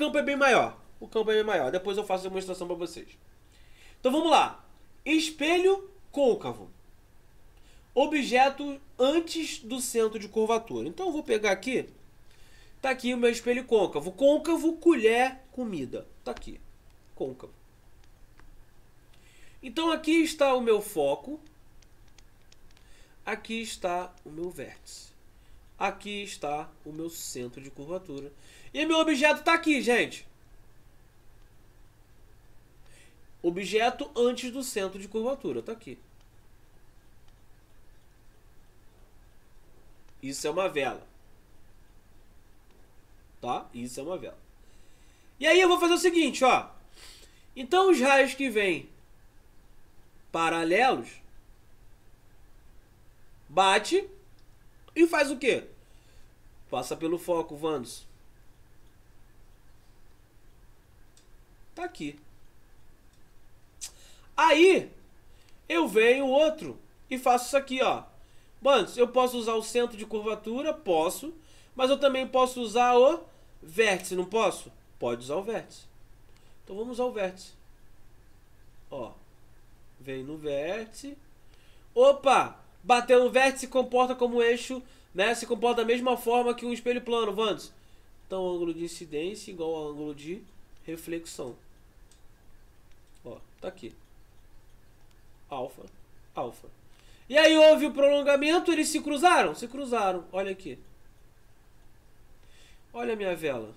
campo é bem maior. O campo é bem maior. Depois eu faço a demonstração para vocês. Então vamos lá. Espelho côncavo. Objeto antes do centro de curvatura. Então eu vou pegar aqui. Tá aqui o meu espelho côncavo. Côncavo, colher, comida. Tá aqui. Côncavo. Então aqui está o meu foco. Aqui está o meu vértice. Aqui está o meu centro de curvatura. E meu objeto está aqui, gente. Objeto antes do centro de curvatura. Está aqui. Isso é uma vela. Tá? Isso é uma vela. E aí eu vou fazer o seguinte, ó. Então os raios que vêm paralelos bate e faz o quê? Passa pelo foco, Vandos. Tá aqui. Aí eu venho outro e faço isso aqui, ó. Vandos, eu posso usar o centro de curvatura? Posso. Mas eu também posso usar o vértice, não posso? Pode usar o vértice. Então vamos usar o vértice. Ó. Vem no vértice. Opa! Bateu no vértice, se comporta como eixo, né? Se comporta da mesma forma que um espelho plano, Vandos. Então, ângulo de incidência igual ao ângulo de reflexão. Ó, tá aqui. Alfa, alfa. E aí houve o prolongamento, eles se cruzaram? Se cruzaram, olha aqui. Olha a minha vela.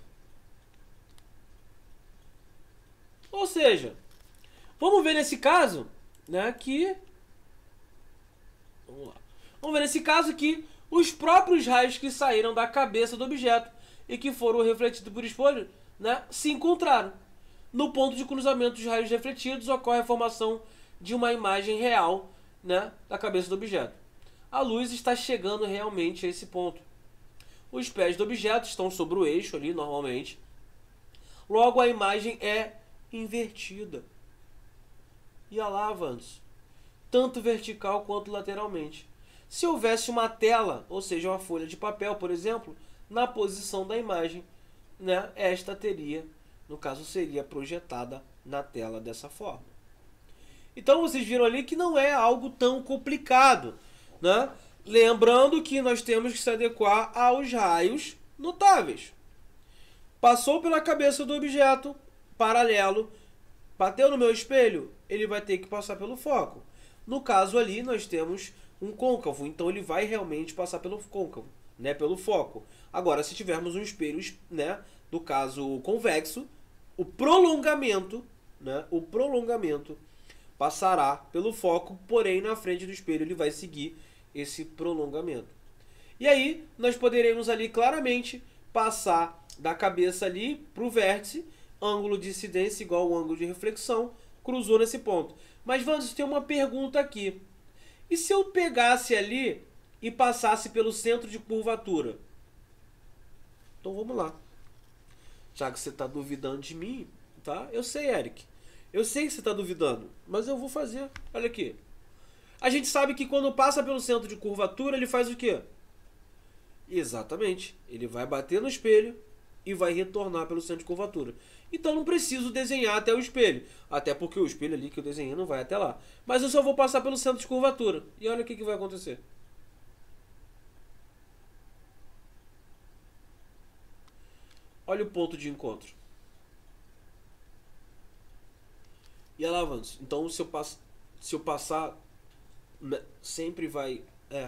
Ou seja, vamos ver nesse caso, né, que... Vamos lá. Vamos ver nesse caso que os próprios raios que saíram da cabeça do objeto e que foram refletidos por espelho, né, se encontraram. No ponto de cruzamento dos raios refletidos ocorre a formação de uma imagem real, né, da cabeça do objeto. A luz está chegando realmente a esse ponto. Os pés do objeto estão sobre o eixo ali, normalmente. Logo, a imagem é invertida. E olha lá, Vandos. Tanto vertical quanto lateralmente. Se houvesse uma tela, ou seja, uma folha de papel, por exemplo, na posição da imagem, né, esta teria, no caso, seria projetada na tela dessa forma. Então, vocês viram ali que não é algo tão complicado, né? Lembrando que nós temos que se adequar aos raios notáveis. Passou pela cabeça do objeto, paralelo, bateu no meu espelho, ele vai ter que passar pelo foco. No caso ali, nós temos um côncavo, então ele vai realmente passar pelo côncavo, né, pelo foco. Agora, se tivermos um espelho, né, do caso convexo, o prolongamento, né, passará pelo foco, porém na frente do espelho ele vai seguir esse prolongamento. E aí, nós poderemos ali claramente passar da cabeça ali para o vértice, ângulo de incidência igual ao ângulo de reflexão, cruzou nesse ponto. Mas, Vandos, tem uma pergunta aqui. E se eu pegasse ali e passasse pelo centro de curvatura? Então vamos lá. Já que você está duvidando de mim, tá? Eu sei, Eric. Eu sei que você está duvidando, mas eu vou fazer. Olha aqui. A gente sabe que quando passa pelo centro de curvatura, ele faz o quê? Exatamente. Ele vai bater no espelho e vai retornar pelo centro de curvatura. Então não preciso desenhar até o espelho. Até porque o espelho ali que eu desenhei não vai até lá. Mas eu só vou passar pelo centro de curvatura. E olha o que vai acontecer. Olha o ponto de encontro. E olha lá, Vandos. Então se eu passar, sempre vai...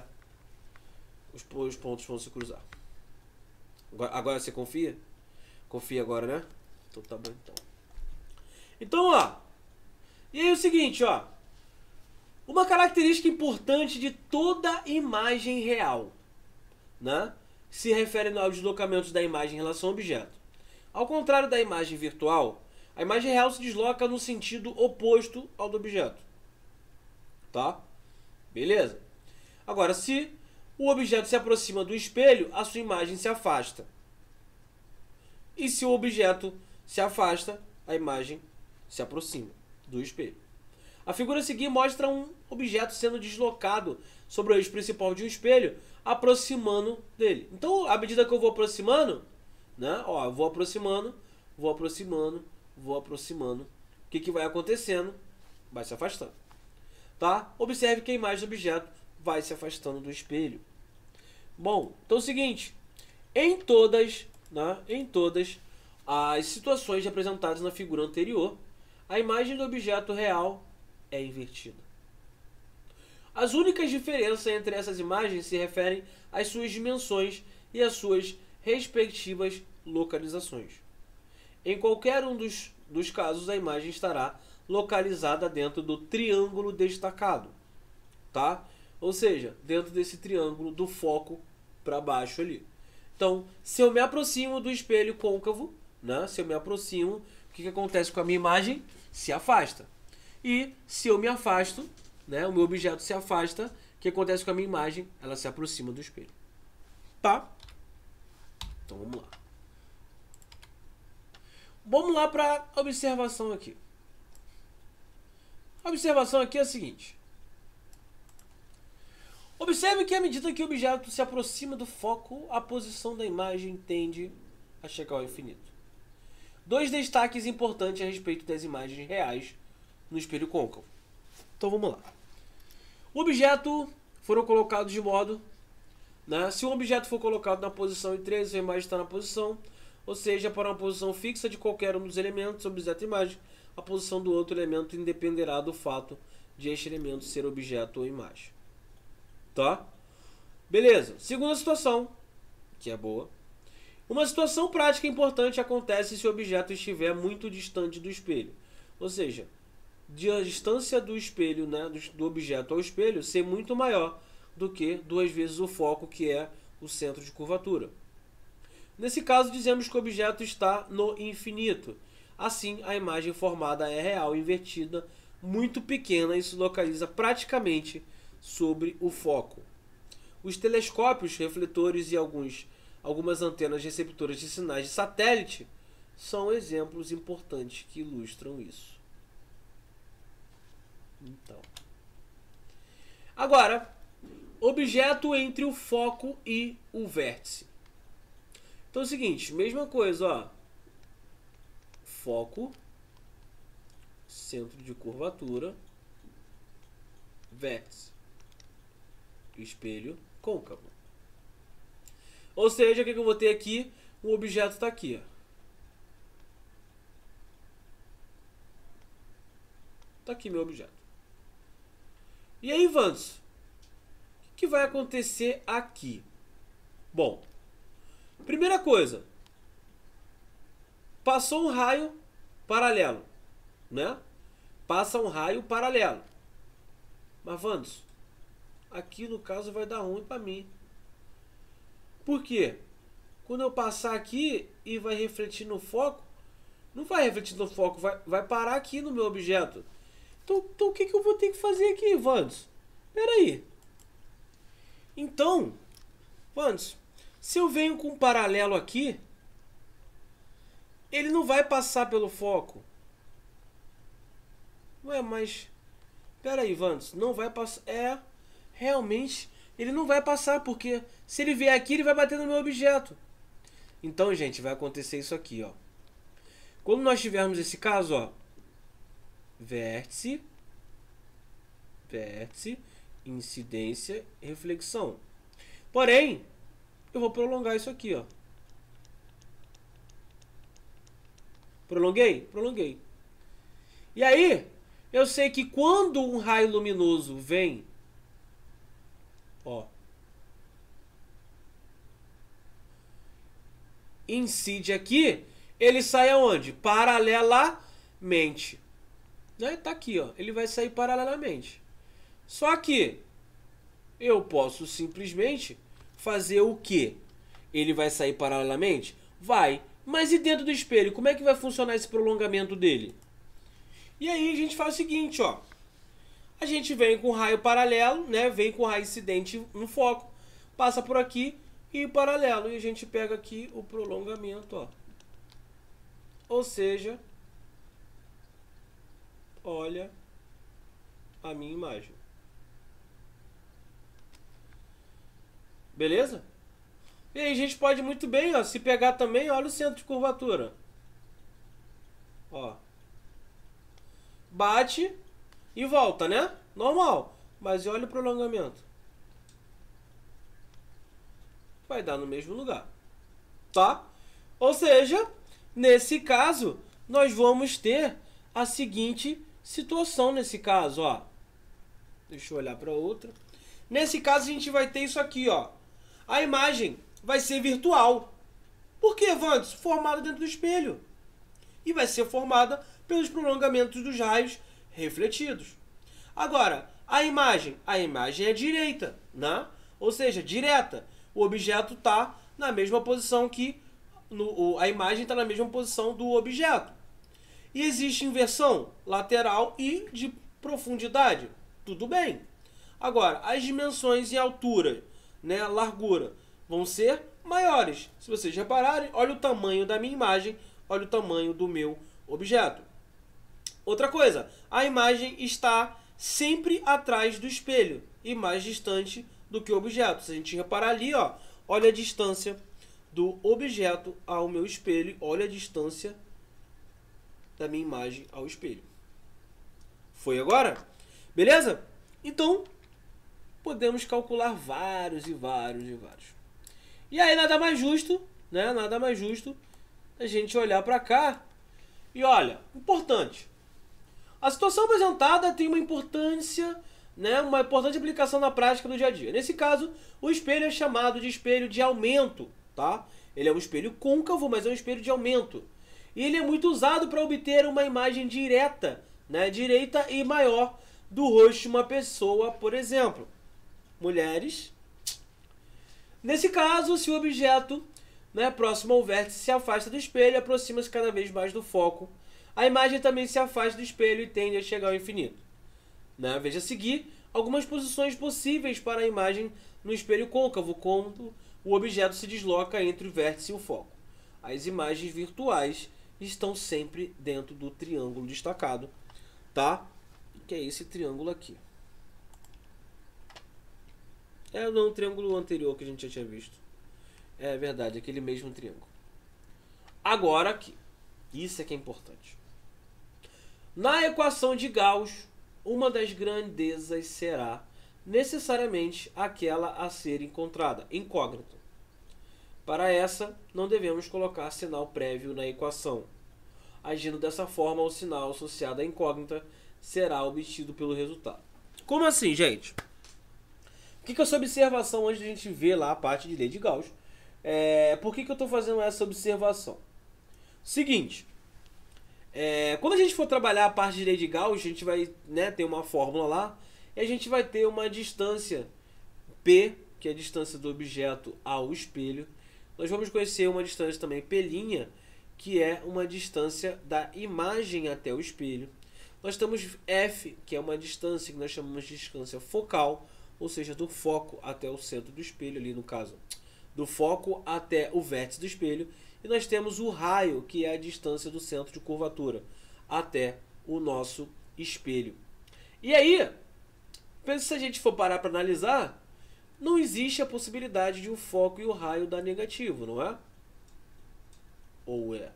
os pontos vão se cruzar. Agora você confia? Confia agora, né? Então tá bom, então. Então, ó. E aí é o seguinte, ó. Uma característica importante de toda imagem real, né, se refere aos deslocamentos da imagem em relação ao objeto. Ao contrário da imagem virtual, a imagem real se desloca no sentido oposto ao do objeto. Tá? Beleza? Agora, se o objeto se aproxima do espelho, a sua imagem se afasta. E se o objeto se afasta, a imagem se aproxima do espelho. A figura a seguir mostra um objeto sendo deslocado sobre o eixo principal de um espelho, aproximando dele. Então, à medida que eu vou aproximando, né, ó, eu vou aproximando, vou aproximando, vou aproximando. O que vai acontecendo? Vai se afastando. Tá? Observe que a imagem do objeto vai se afastando do espelho. Bom, então é o seguinte. Em todas as situações representadas na figura anterior, a imagem do objeto real é invertida. As únicas diferenças entre essas imagens se referem às suas dimensões e às suas respectivas localizações. Em qualquer um dos casos, a imagem estará localizada dentro do triângulo destacado, tá? Ou seja, dentro desse triângulo do foco para baixo ali. Então, se eu me aproximo do espelho côncavo, né? Se eu me aproximo, o que acontece com a minha imagem? Se afasta. E se eu me afasto, né? O meu objeto se afasta, o que acontece com a minha imagem? Ela se aproxima do espelho. Tá? Então vamos lá. Vamos lá para a observação aqui. A observação aqui é a seguinte. Observe que à medida que o objeto se aproxima do foco, a posição da imagem tende a chegar ao infinito. Dois destaques importantes a respeito das imagens reais no espelho côncavo. Então vamos lá. O objeto foram colocados de modo, né? Se um objeto for colocado na posição Y3, a imagem está na posição, ou seja, para uma posição fixa de qualquer um dos elementos, objeto e imagem, a posição do outro elemento independerá do fato de este elemento ser objeto ou imagem. Tá? Beleza. Segunda situação, que é boa. Uma situação prática importante acontece se o objeto estiver muito distante do espelho. Ou seja, a distância do espelho, né, do objeto ao espelho, ser muito maior do que 2 vezes o foco, que é o centro de curvatura. Nesse caso, dizemos que o objeto está no infinito. Assim, a imagem formada é real, invertida, muito pequena e se localiza praticamente sobre o foco. Os telescópios, refletores e algumas antenas receptoras de sinais de satélite são exemplos importantes que ilustram isso. Então, agora, objeto entre o foco e o vértice. Então é o seguinte, mesma coisa, ó. Foco, centro de curvatura, vértice, espelho côncavo. Ou seja, o que eu vou ter aqui? O objeto está aqui, ó. Está aqui meu objeto. E aí, Vans, o que vai acontecer aqui? Bom, primeira coisa, passou um raio paralelo, né? Passa um raio paralelo. Mas, Vans, aqui no caso vai dar ruim para mim. Por quê? Quando eu passar aqui e vai refletir no foco, não vai refletir no foco, vai parar aqui no meu objeto. Então o que eu vou ter que fazer aqui, Vans? Espera aí. Então, Vans, se eu venho com um paralelo aqui, ele não vai passar pelo foco. Ué, mas... Espera aí, Vans, não vai passar... realmente, ele não vai passar, porque se ele vier aqui, ele vai bater no meu objeto. Então, gente, vai acontecer isso aqui, ó. Quando nós tivermos esse caso, ó, vértice, incidência, reflexão. Porém, eu vou prolongar isso aqui, ó. Prolonguei? Prolonguei. E aí, eu sei que quando um raio luminoso vem, ó, incide aqui, ele sai aonde? Paralelamente. Né? Tá aqui, ó. Ele vai sair paralelamente. Só que eu posso simplesmente fazer o quê? Ele vai sair paralelamente? Vai. Mas e dentro do espelho? Como é que vai funcionar esse prolongamento dele? E aí a gente faz o seguinte, ó. A gente vem com raio paralelo, né? Vem com raio incidente no foco, passa por aqui e paralelo. E a gente pega aqui o prolongamento, ó. Ou seja, olha a minha imagem. Beleza? E aí a gente pode muito bem, ó, se pegar também, olha o centro de curvatura. Ó. Bate e volta, né? Normal. Mas olha o prolongamento. Vai dar no mesmo lugar. Tá? Ou seja, nesse caso, nós vamos ter a seguinte situação nesse caso, ó. Deixa eu olhar para outra. Nesse caso, a gente vai ter isso aqui, ó. A imagem vai ser virtual. Por que, Vandes? Formada dentro do espelho. E vai ser formada pelos prolongamentos dos raios refletidos. Agora, a imagem é direita, né? Ou seja, direta. O objeto está na mesma posição que... a imagem está na mesma posição do objeto. E existe inversão lateral e de profundidade. Tudo bem. Agora, as dimensões em altura, né, largura, vão ser maiores. Se vocês repararem, olha o tamanho da minha imagem, olha o tamanho do meu objeto. Outra coisa, a imagem está sempre atrás do espelho e mais distante do que o objeto. Se a gente reparar ali, ó, olha a distância do objeto ao meu espelho, olha a distância da minha imagem ao espelho. Foi agora? Beleza? Então, podemos calcular vários e vários e vários. E aí nada mais justo, né? Nada mais justo a gente olhar para cá e olha, importante. A situação apresentada tem uma importância, né? Uma importante aplicação na prática do dia a dia. Nesse caso, o espelho é chamado de espelho de aumento, tá? Ele é um espelho côncavo, mas é um espelho de aumento. E ele é muito usado para obter uma imagem direta, né? Direita e maior do rosto de uma pessoa, por exemplo. Mulheres. Nesse caso, se o objeto, né, próximo ao vértice se afasta do espelho, aproxima-se cada vez mais do foco. A imagem também se afasta do espelho e tende a chegar ao infinito. Né? Veja a seguir algumas posições possíveis para a imagem no espelho côncavo, quando o objeto se desloca entre o vértice e o foco. As imagens virtuais estão sempre dentro do triângulo destacado, tá? Que é esse triângulo aqui. É no triângulo anterior que a gente já tinha visto. É verdade, aquele mesmo triângulo. Agora aqui. Isso é que é importante. Na equação de Gauss, uma das grandezas será necessariamente aquela a ser encontrada, incógnita. Para essa, não devemos colocar sinal prévio na equação. Agindo dessa forma, o sinal associado à incógnita será obtido pelo resultado. Como assim, gente? O que é essa observação antes de a gente ver lá a parte de lei de Gauss? Por que eu estou fazendo essa observação? Seguinte, quando a gente for trabalhar a parte de lei de Gauss, a gente vai, né, ter uma fórmula lá e a gente vai ter uma distância P, que é a distância do objeto ao espelho. Nós vamos conhecer uma distância também P', que é uma distância da imagem até o espelho. Nós temos F, que é uma distância que nós chamamos de distância focal, ou seja, do foco até o centro do espelho, ali no caso, do foco até o vértice do espelho. E nós temos o raio, que é a distância do centro de curvatura até o nosso espelho. E aí, se a gente for parar para analisar, não existe a possibilidade de o foco e o raio dar negativo, não é? Ou é?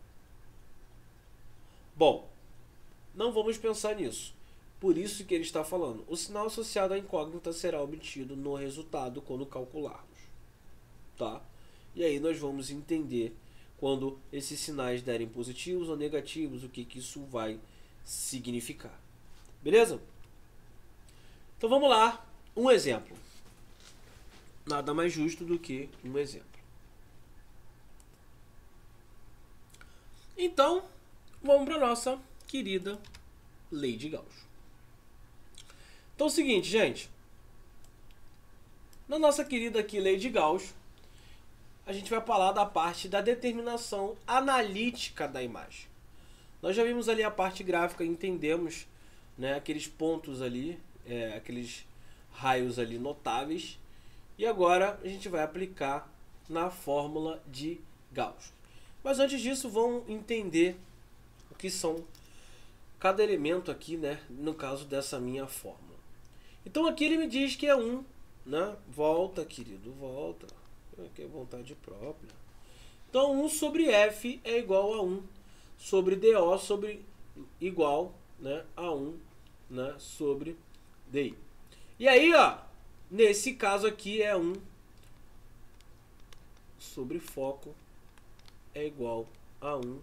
Bom, não vamos pensar nisso. Por isso que ele está falando. O sinal associado à incógnita será obtido no resultado quando calcularmos. Tá? E aí nós vamos entender quando esses sinais derem positivos ou negativos, o que isso vai significar. Beleza? Então vamos lá. Um exemplo. Nada mais justo do que um exemplo. Então, vamos para a nossa querida lei de Gauss. Então é o seguinte, gente. Na nossa querida aqui lei de Gauss, a gente vai falar da parte da determinação analítica da imagem. Nós já vimos ali a parte gráfica e entendemos, né, aqueles pontos ali, aqueles raios ali notáveis. E agora a gente vai aplicar na fórmula de Gauss. Mas antes disso, vamos entender o que são cada elemento aqui, né, no caso dessa minha fórmula. Então aqui ele me diz que é 1, né? Volta, querido, volta. Aqui é vontade própria. Então 1 sobre F é igual a 1 sobre DO sobre igual, né, a 1, né, sobre DI. E aí, ó, nesse caso aqui é 1 sobre foco é igual a 1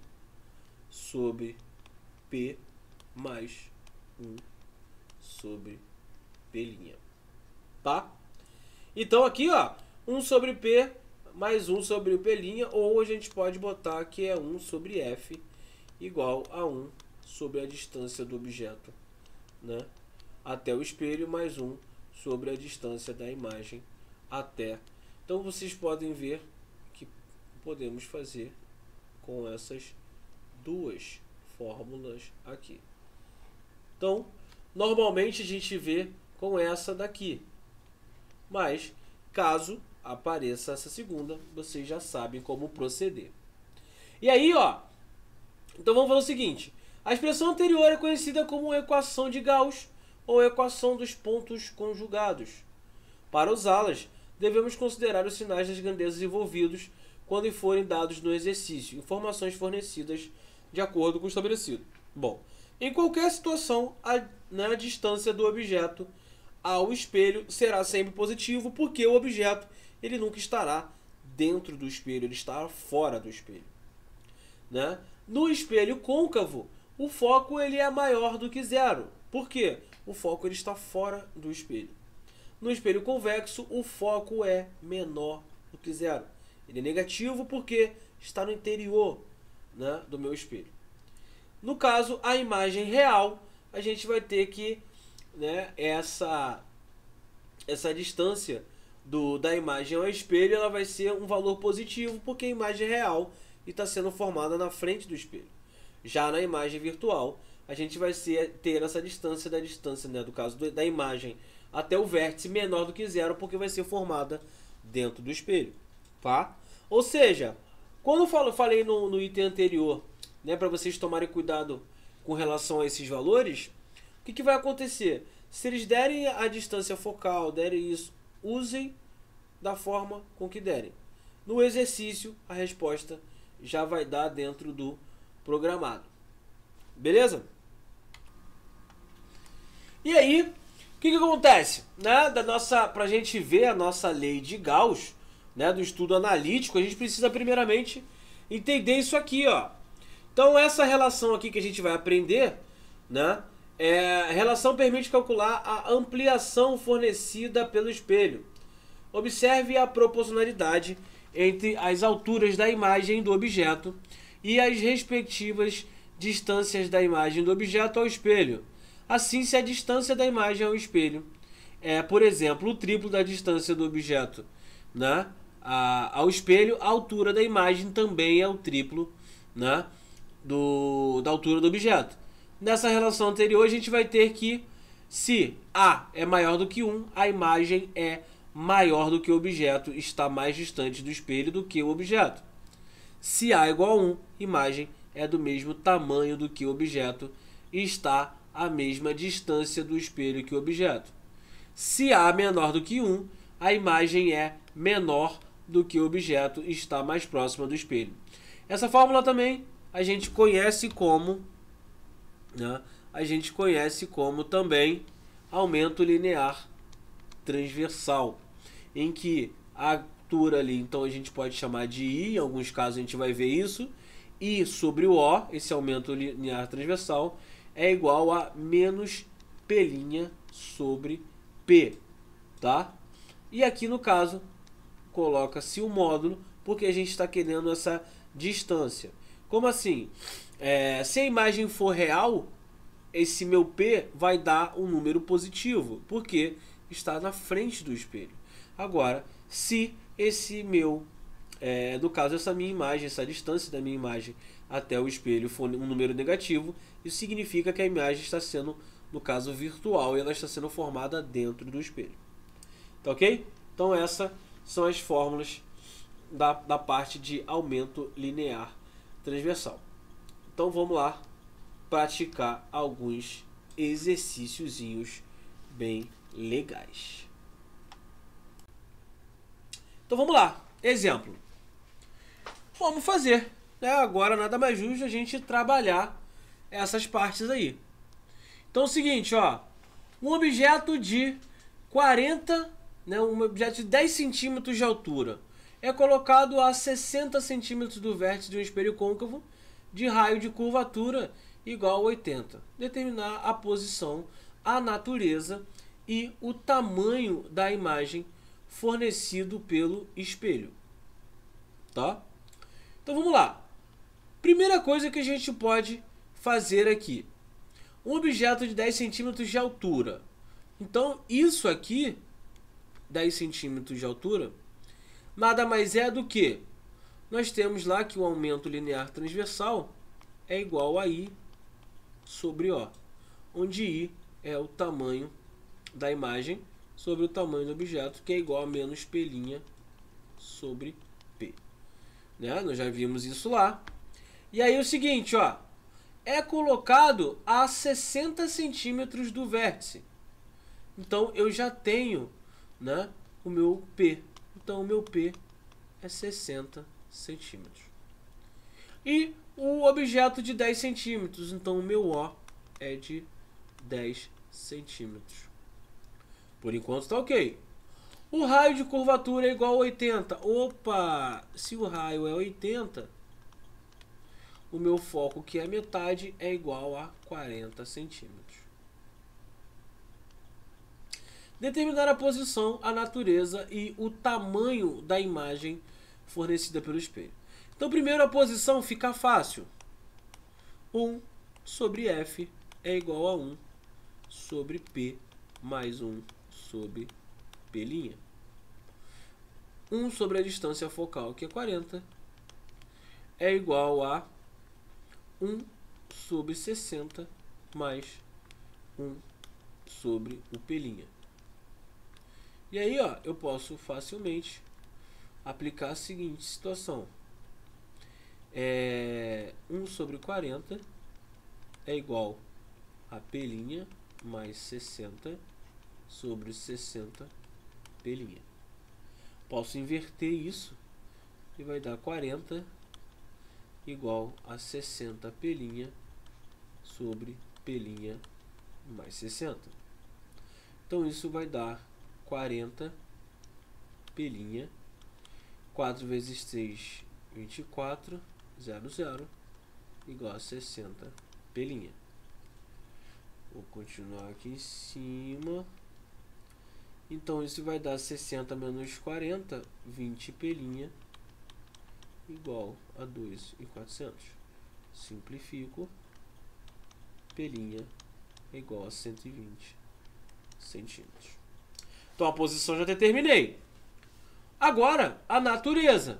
sobre P mais 1 sobre P'. Tá? Então aqui, ó, 1 sobre P mais 1 sobre o P', ou a gente pode botar que é 1 sobre F igual a 1 sobre a distância do objeto, né, até o espelho, mais 1 sobre a distância da imagem até. Então vocês podem ver que podemos fazer com essas duas fórmulas aqui. Então, normalmente a gente vê com essa daqui, mas caso apareça essa segunda, vocês já sabem como proceder. E aí, ó, então vamos fazer o seguinte: a expressão anterior é conhecida como equação de Gauss ou equação dos pontos conjugados. Para usá-las, devemos considerar os sinais das grandezas envolvidos quando forem dados no exercício, informações fornecidas de acordo com o estabelecido. Bom, em qualquer situação, a distância do objeto ao espelho será sempre positivo, porque o objeto ele nunca estará dentro do espelho, ele estará fora do espelho, né? No espelho côncavo, o foco ele é maior do que zero. Por quê? O foco ele está fora do espelho. No espelho convexo, o foco é menor do que zero. Ele é negativo porque está no interior, né, do meu espelho. No caso, a imagem real, a gente vai ter que, né, essa distância da imagem ao espelho, ela vai ser um valor positivo, porque a imagem real está sendo formada na frente do espelho. Já na imagem virtual, a gente vai ter essa distância né, do caso da imagem até o vértice menor do que zero, porque vai ser formada dentro do espelho, tá? Ou seja, quando eu falei no item anterior, né, para vocês tomarem cuidado com relação a esses valores, o que vai acontecer? Se eles derem a distância focal, derem isso, usem da forma com que derem. No exercício, a resposta já vai dar dentro do programado. Beleza? E aí, o que acontece? Né? Pra gente ver a nossa lei de Gauss, né, do estudo analítico, a gente precisa primeiramente entender isso aqui, ó. Então essa relação aqui que a gente vai aprender, né, a relação permite calcular a ampliação fornecida pelo espelho. Observe a proporcionalidade entre as alturas da imagem do objeto e as respectivas distâncias da imagem do objeto ao espelho. Assim, se a distância da imagem ao espelho é, por exemplo, o triplo da distância do objeto, né, ao espelho, a altura da imagem também é o triplo, né, da altura do objeto. Nessa relação anterior, a gente vai ter que, se A é maior do que 1, a imagem é maior do que o objeto, está mais distante do espelho do que o objeto. Se A é igual a 1, a imagem é do mesmo tamanho do que o objeto e está à mesma distância do espelho que o objeto. Se A é menor do que 1, a imagem é menor do que o objeto e está mais próxima do espelho. Essa fórmula também a gente conhece como, né, também aumento linear transversal, em que a altura ali, então a gente pode chamar de I, em alguns casos a gente vai ver isso, I sobre o O, esse aumento linear transversal, é igual a menos P' sobre P, tá? E aqui no caso, coloca-se o módulo, porque a gente está querendo essa distância. Como assim? Se a imagem for real, esse meu P vai dar um número positivo, porque está na frente do espelho. Agora, se esse meu, no caso essa minha imagem, essa distância da minha imagem até o espelho for um número negativo, isso significa que a imagem está sendo, no caso virtual, e ela está sendo formada dentro do espelho. Tá ok? Então essas são as fórmulas da parte de aumento linear transversal. Então vamos lá praticar alguns exercíciozinhos bem legais. Então vamos lá. Exemplo. Vamos fazer agora nada mais justo a gente trabalhar essas partes aí. Então é o seguinte, ó, um objeto de 40, um objeto de 10 centímetros de altura é colocado a 60 centímetros do vértice de um espelho côncavo de raio de curvatura igual a 80. Determinar a posição, a natureza e o tamanho da imagem fornecido pelo espelho. Tá? Então vamos lá. Primeira coisa que a gente pode fazer aqui. Um objeto de 10 centímetros de altura. Então isso aqui, 10 centímetros de altura, nada mais é do que nós temos lá que o aumento linear transversal é igual a I sobre O, onde I é o tamanho da imagem sobre o tamanho do objeto, que é igual a menos P' sobre P. Nós já vimos isso lá. E aí o seguinte, ó, é colocado a 60 centímetros do vértice. Então eu já tenho o meu P. Então o meu P é 60 centímetros. E o objeto de 10 centímetros, então o meu O é de 10 centímetros. Por enquanto está ok. O raio de curvatura é igual a 80. Opa! Se o raio é 80, o meu foco, que é metade, é igual a 40 centímetros. Determinar a posição, a natureza e o tamanho da imagem fornecida pelo espelho. Então, primeiro a posição fica fácil. 1 sobre F é igual a 1 sobre P mais 1 sobre P'. 1 sobre a distância focal, que é 40, é igual a 1 sobre 60 mais 1 sobre o P'. E aí, ó, eu posso facilmente aplicar a seguinte situação. 1 sobre 40 é igual a P' mais 60 sobre 60 P'. Posso inverter isso e vai dar 40 igual a 60 P' sobre P' mais 60. Então isso vai dar 40 P', 4 vezes 3, 24, 00, igual a 60 P'. Vou continuar aqui em cima. Então isso vai dar 60 menos 40, 20 P', igual a 2.400. Simplifico. P' é igual a 120 centímetros. Então a posição já determinei. Agora, a natureza.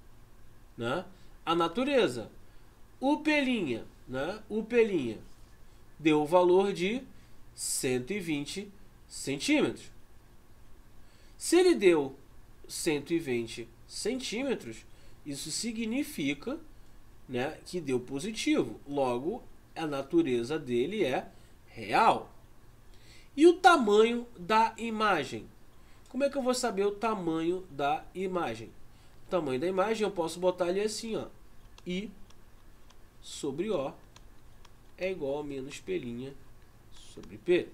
A natureza. O P', o P' deu o valor de 120 centímetros. Se ele deu 120 centímetros, isso significa que deu positivo. Logo, a natureza dele é real. E o tamanho da imagem? Como é que eu vou saber o tamanho da imagem? O tamanho da imagem eu posso botar ali assim, ó. I sobre O é igual a menos P' sobre P.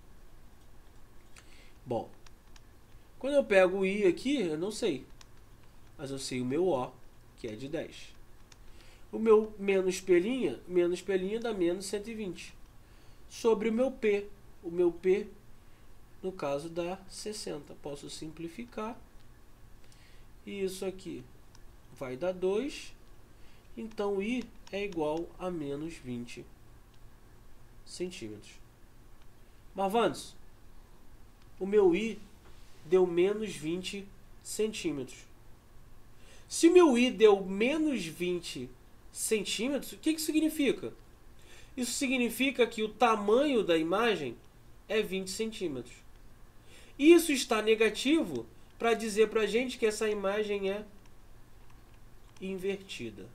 Bom, quando eu pego o I aqui, eu não sei. Mas eu sei o meu O, que é de 10. O meu menos P' dá menos 120. Sobre o meu P. O meu P, no caso, dá 60. Posso simplificar. E isso aqui vai dar 2. Então, I é igual a menos 20 centímetros. Marvantes, o meu I deu menos 20 centímetros. Se o meu I deu menos 20 centímetros, o que significa? Isso significa que o tamanho da imagem é 20 centímetros. Isso está negativo para dizer para a gente que essa imagem é invertida.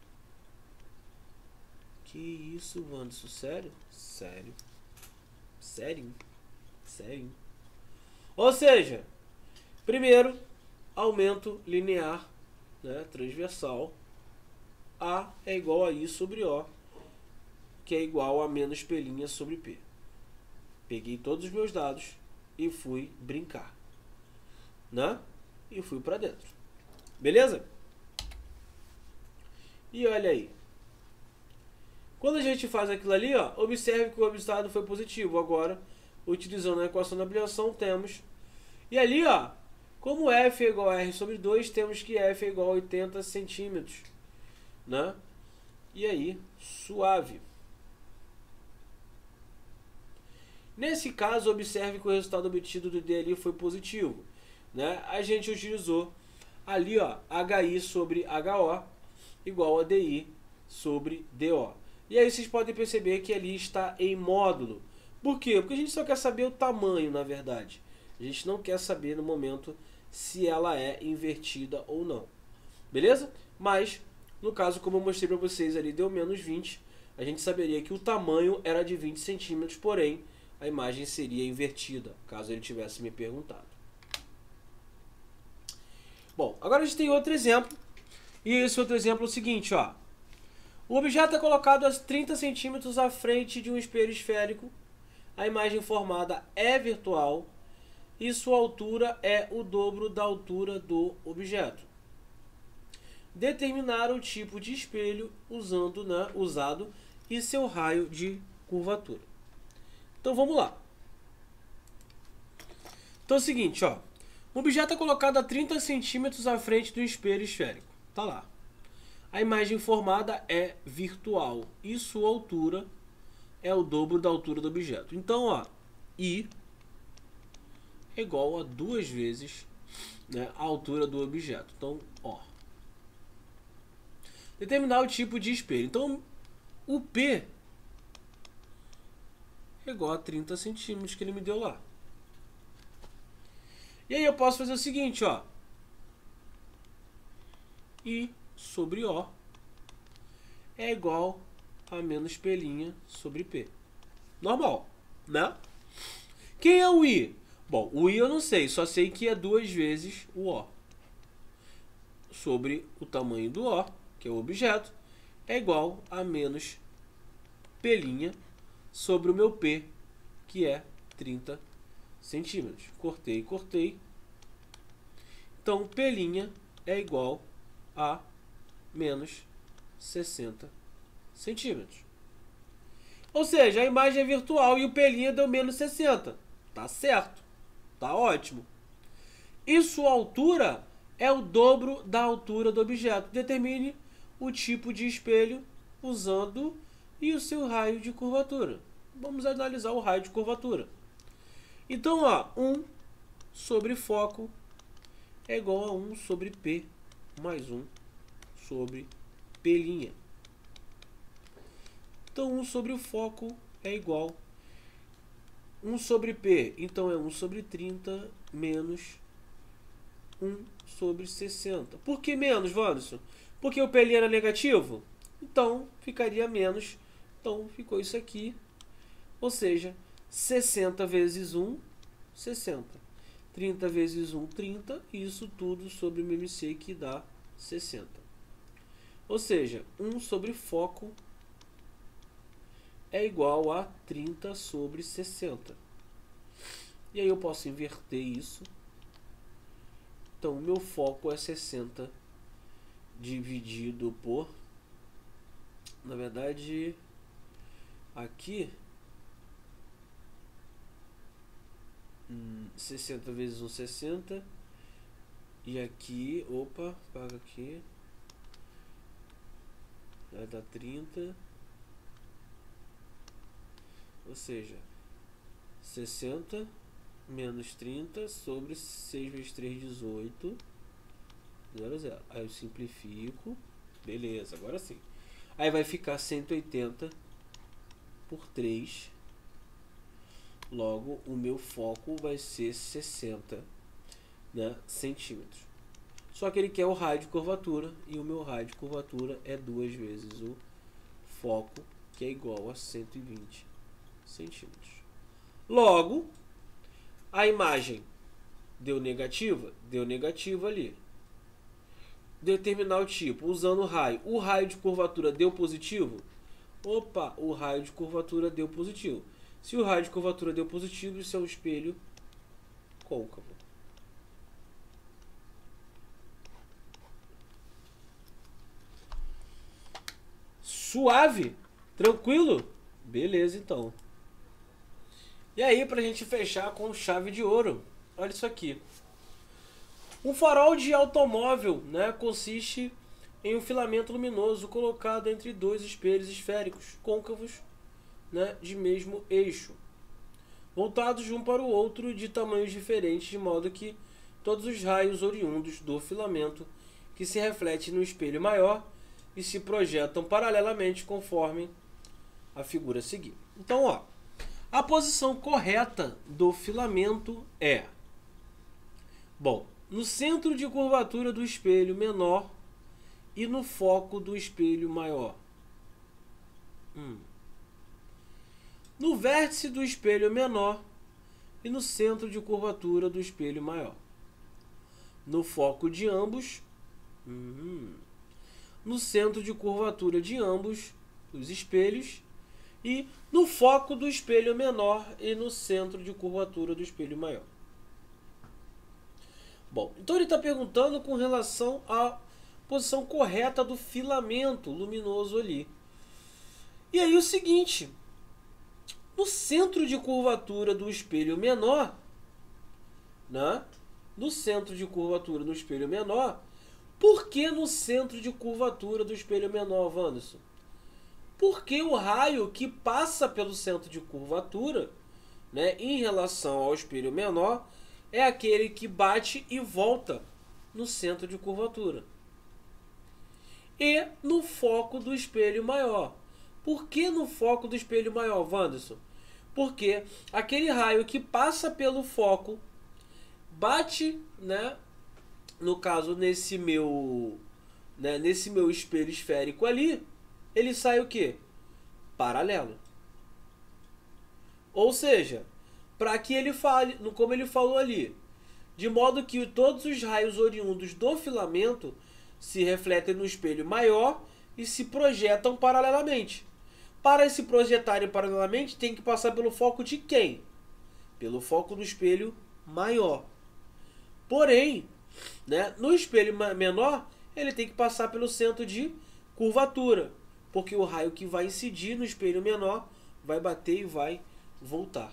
Que isso, Wanderson? Sério? Sério. Sério. Sério. Ou seja, primeiro, aumento linear, transversal. A é igual a I sobre O, que é igual a menos P' sobre P. Peguei todos os meus dados e fui brincar, né? E fui para dentro. Beleza? E olha aí. Quando a gente faz aquilo ali, ó, observe que o resultado foi positivo. Agora, utilizando a equação da abreviação, temos... E ali, ó, como F é igual a R sobre 2, temos que F é igual a 80 centímetros, né? E aí, suave. Nesse caso, observe que o resultado obtido do D ali foi positivo, né? A gente utilizou ali, ó, HI sobre HO igual a DI sobre DO. E aí vocês podem perceber que ali está em módulo. Por quê? Porque a gente só quer saber o tamanho, na verdade. A gente não quer saber no momento se ela é invertida ou não. Beleza? Mas, no caso, como eu mostrei para vocês ali, deu menos 20. A gente saberia que o tamanho era de 20 centímetros, porém, a imagem seria invertida, caso ele tivesse me perguntado. Bom, agora a gente tem outro exemplo. E esse outro exemplo é o seguinte, ó. O objeto é colocado a 30 centímetros à frente de um espelho esférico. A imagem formada é virtual e sua altura é o dobro da altura do objeto. Determinar o tipo de espelho usado e seu raio de curvatura. Então vamos lá. Então é o seguinte, ó. O objeto é colocado a 30 centímetros à frente do espelho esférico. Tá lá. A imagem formada é virtual e sua altura é o dobro da altura do objeto. Então, ó, I é igual a 2 vezes, né, a altura do objeto. Então, ó. Determinar o tipo de espelho. Então, o P é igual a 30 centímetros que ele me deu lá. E aí eu posso fazer o seguinte, ó. I sobre O é igual a menos P' sobre P. Normal, né? Quem é o I? Bom, o I eu não sei, só sei que é 2 vezes o O. Sobre o tamanho do O, que é o objeto, é igual a menos P' sobre o meu P, que é 30 centímetros. Cortei, cortei. Então, P' é igual a menos 60 centímetros. Ou seja, a imagem é virtual e o P' deu menos 60. Tá certo. Tá ótimo. E sua altura é o dobro da altura do objeto. Determine o tipo de espelho usando e o seu raio de curvatura. Vamos analisar o raio de curvatura. Então, ó, 1 sobre foco é igual a 1 sobre P mais 1 sobre P'. Então, 1 sobre o foco é igual a 1 sobre P. Então, é 1 sobre 30 menos 1 sobre 60. Por que menos, Wanderson? Porque o P' era negativo? Então, ficaria menos. Então, ficou isso aqui. Ou seja, 60 vezes 1, 60. 30 vezes 1, 30. E isso tudo sobre o MC que dá 60. Ou seja, 1 sobre foco é igual a 30 sobre 60. E aí eu posso inverter isso. Então, o meu foco é 60 dividido por... Na verdade, aqui... 60 vezes 1, 60. E aqui, opa, paga aqui. Vai dar 30. Ou seja, 60 menos 30 sobre 6 vezes 3, 18. 0, 0. Aí eu simplifico. Beleza, agora sim. Aí vai ficar 180 por 3. Logo, o meu foco vai ser 60, né, centímetros. Só que ele quer o raio de curvatura. E o meu raio de curvatura é 2 vezes o foco, que é igual a 120 centímetros. Logo, a imagem deu negativa ali. determinar o tipo usando o raio. O raio de curvatura deu positivo? Opa, o raio de curvatura deu positivo. Se o raio de curvatura deu positivo, isso é um espelho côncavo. Suave? Tranquilo? Beleza, então. E aí, pra gente fechar com chave de ouro, olha isso aqui. Um farol de automóvel, né, consiste em um filamento luminoso colocado entre dois espelhos esféricos côncavos, né, de mesmo eixo, voltados um para o outro de tamanhos diferentes, de modo que todos os raios oriundos do filamento que se reflete no espelho maior e se projetam paralelamente conforme a figura a seguir. Então, ó, a posição correta do filamento é, bom, no centro de curvatura do espelho menor e no foco do espelho maior. No vértice do espelho menor e no centro de curvatura do espelho maior. No foco de ambos. No centro de curvatura de ambos os espelhos e no foco do espelho menor e no centro de curvatura do espelho maior. Bom, então ele está perguntando com relação à posição correta do filamento luminoso ali. E aí o seguinte, no centro de curvatura do espelho menor, né? No centro de curvatura do espelho menor, por que no centro de curvatura do espelho menor, Wanderson? Porque o raio que passa pelo centro de curvatura, né, em relação ao espelho menor, é aquele que bate e volta no centro de curvatura. E no foco do espelho maior. Por que no foco do espelho maior, Wanderson? Porque aquele raio que passa pelo foco bate, né, no caso nesse meu espelho esférico ali, ele sai o quê? Paralelo. Ou seja, para que ele fale, como ele falou ali, de modo que todos os raios oriundos do filamento se refletem no espelho maior e se projetam paralelamente. Para se projetarem paralelamente, tem que passar pelo foco de quem? Pelo foco do espelho maior. Porém, né, no espelho menor, ele tem que passar pelo centro de curvatura, porque o raio que vai incidir no espelho menor vai bater e vai voltar.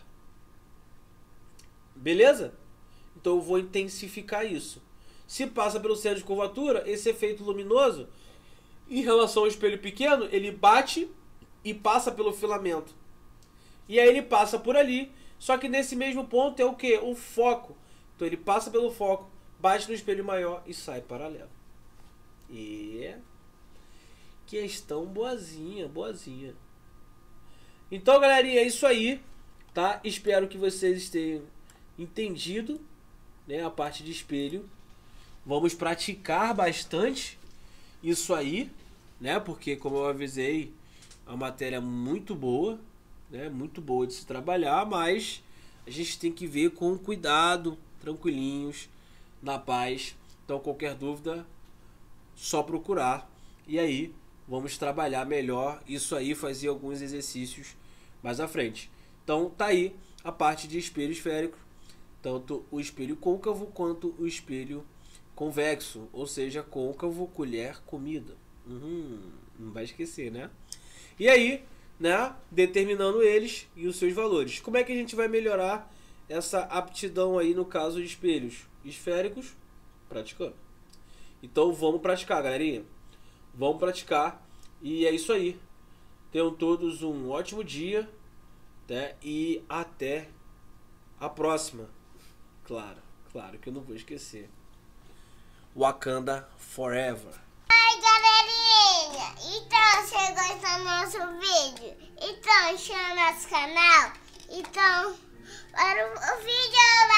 Beleza? Então eu vou intensificar isso. Se passa pelo centro de curvatura, esse efeito luminoso, em relação ao espelho pequeno, ele bate e passa pelo filamento. E aí ele passa por ali, só que nesse mesmo ponto é o que? O foco. Então ele passa pelo foco, bate no espelho maior e sai paralelo. E questão boazinha, boazinha. Então, galerinha, é isso aí, tá? Espero que vocês tenham entendido, né, a parte de espelho. Vamos praticar bastante isso aí, né? Porque, como eu avisei, a matéria é muito boa, né? Muito boa de se trabalhar, mas a gente tem que ver com cuidado, tranquilinhos, na paz. Então, qualquer dúvida, só procurar. E aí, vamos trabalhar melhor isso aí, fazer alguns exercícios mais à frente. Então, tá aí a parte de espelho esférico, tanto o espelho côncavo quanto o espelho convexo, ou seja, côncavo, colher, comida. Não vai esquecer, né? E aí, né, determinando eles e os seus valores. Como é que a gente vai melhorar essa aptidão aí no caso de espelhos esféricos? Praticando. Então vamos praticar, galerinha. Vamos praticar. E é isso aí. Tenham todos um ótimo dia, né? E até a próxima. Claro que eu não vou esquecer. Wakanda Forever. Oi, galerinha! Então, você gostou do nosso vídeo? Então, chama nosso canal. Então, para o vídeo